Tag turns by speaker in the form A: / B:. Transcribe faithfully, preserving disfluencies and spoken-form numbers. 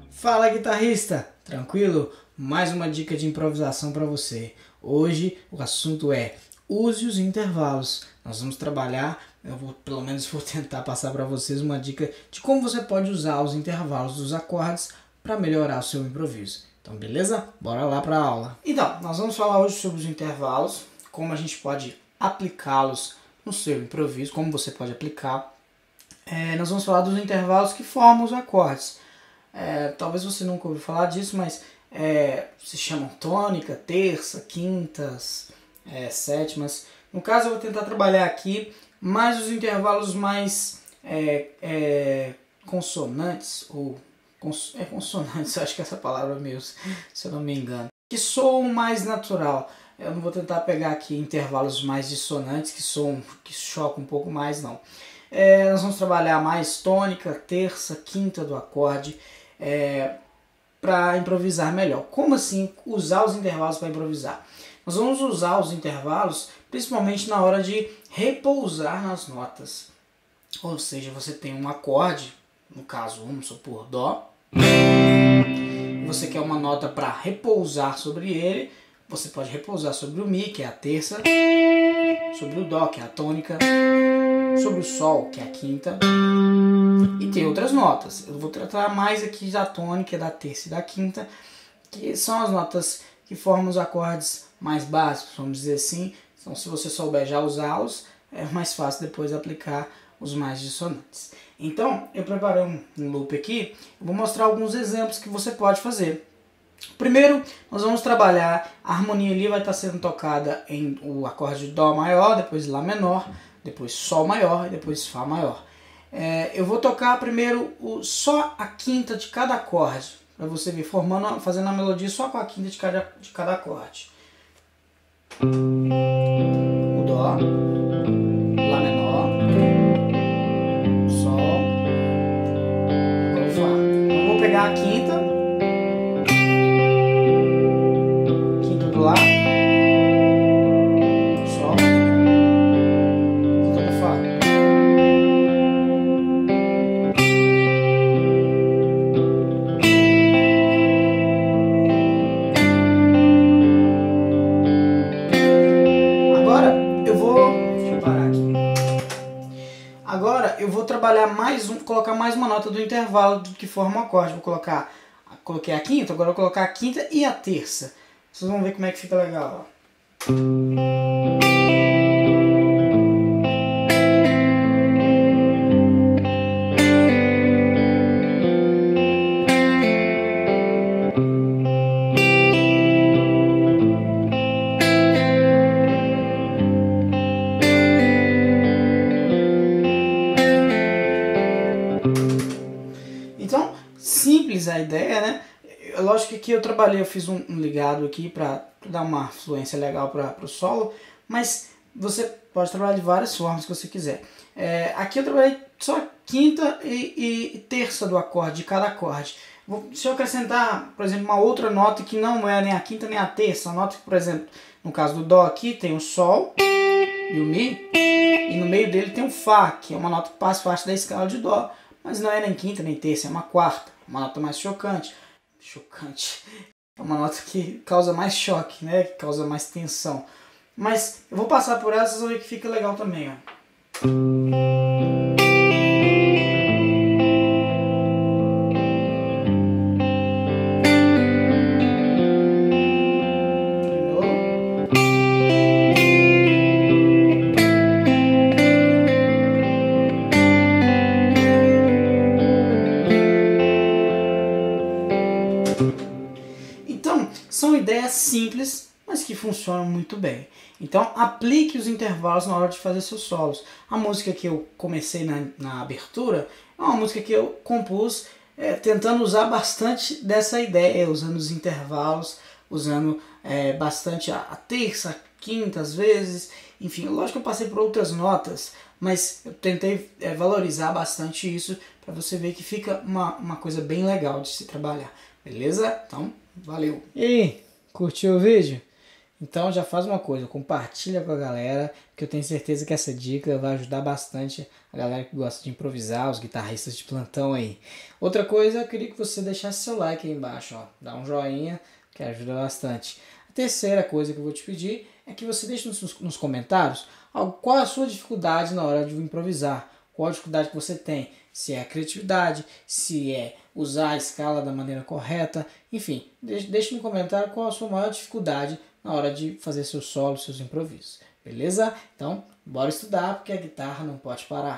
A: Fala, guitarrista! Tranquilo? Mais uma dica de improvisação para você. Hoje o assunto é use os intervalos. Nós vamos trabalhar, eu vou, pelo menos vou tentar passar para vocês uma dica de como você pode usar os intervalos dos acordes para melhorar o seu improviso. Então, beleza? Bora lá para a aula. Então, nós vamos falar hoje sobre os intervalos, como a gente pode aplicá-los no seu improviso, como você pode aplicar. É, nós vamos falar dos intervalos que formam os acordes. É, talvez você nunca ouviu falar disso, mas é, se chamam tônica, terça, quintas, é, sétimas. No caso, eu vou tentar trabalhar aqui mais os intervalos mais é, é, consonantes, ou cons, é consonantes, acho que essa palavra mesmo, se eu não me engano, que soam mais natural. Eu não vou tentar pegar aqui intervalos mais dissonantes, que soam, que chocam um pouco mais, não. É, nós vamos trabalhar mais tônica, terça, quinta do acorde, é, para improvisar melhor. Como assim usar os intervalos para improvisar? Nós vamos usar os intervalos principalmente na hora de repousar nas notas. Ou seja, você tem um acorde, no caso vamos supor Dó, você quer uma nota para repousar sobre ele, você pode repousar sobre o Mi, que é a terça, sobre o Dó, que é a tônica, sobre o Sol, que é a quinta, e tem outras notas. Eu vou tratar mais aqui da tônica, da terça e da quinta, que são as notas que formam os acordes mais básicos, vamos dizer assim. Então, se você souber já usá-los, é mais fácil depois aplicar os mais dissonantes. Então, eu preparei um loop aqui, eu vou mostrar alguns exemplos que você pode fazer. Primeiro, nós vamos trabalhar, a harmonia ali vai estar sendo tocada em o acorde de Dó maior, depois Lá menor, depois Sol maior e depois Fá maior. É, eu vou tocar primeiro o, só a quinta de cada acorde, para você ver, formando, fazendo a melodia só com a quinta de cada, de cada acorde. O Dó, Lá menor, Sol, agora o Fá. Então, vou pegar a quinta, quinta do Lá, Sol, quinta do Fá. Agora eu vou trabalhar mais um, colocar mais uma nota do intervalo do que forma o acorde. Vou colocar, coloquei a quinta, agora eu vou colocar a quinta e a terça. Vocês vão ver como é que fica legal, ó. Então, simples a ideia, né? Lógico que aqui eu trabalhei, eu fiz um, um ligado aqui para dar uma fluência legal para o solo, mas você pode trabalhar de várias formas que você quiser. É, aqui eu trabalhei só quinta e, e terça do acorde, de cada acorde. Vou, se eu acrescentar, por exemplo, uma outra nota que não é nem a quinta nem a terça, a nota que, por exemplo, no caso do Dó aqui tem o Sol e o Mi, e no meio dele tem o Fá, que é uma nota que faz parte da escala de Dó. Mas não é nem quinta nem terça, é uma quarta, uma nota mais chocante. Chocante. É uma nota que causa mais choque, né? Que causa mais tensão. Mas eu vou passar por ela, vocês vão ver que fica legal também, ó. Então, são ideias simples, mas que funcionam muito bem. Então, aplique os intervalos na hora de fazer seus solos. A música que eu comecei na, na abertura é uma música que eu compus é, tentando usar bastante dessa ideia, usando os intervalos, usando é, bastante a, a terça, a quinta às vezes. Enfim, lógico que eu passei por outras notas, mas eu tentei é, valorizar bastante isso para você ver que fica uma, uma coisa bem legal de se trabalhar. Beleza? Então, valeu! E aí, curtiu o vídeo? Então já faz uma coisa, compartilha com a galera, que eu tenho certeza que essa dica vai ajudar bastante a galera que gosta de improvisar, os guitarristas de plantão aí. Outra coisa, eu queria que você deixasse seu like aí embaixo, ó, dá um joinha, que ajuda bastante. A terceira coisa que eu vou te pedir é que você deixe nos, nos comentários qual é a sua dificuldade na hora de improvisar, qual a dificuldade que você tem, se é a criatividade, se é usar a escala da maneira correta, enfim, deixe, deixe no comentário qual a sua maior dificuldade na hora de fazer seus solos, seus improvisos, beleza? Então, bora estudar porque a guitarra não pode parar.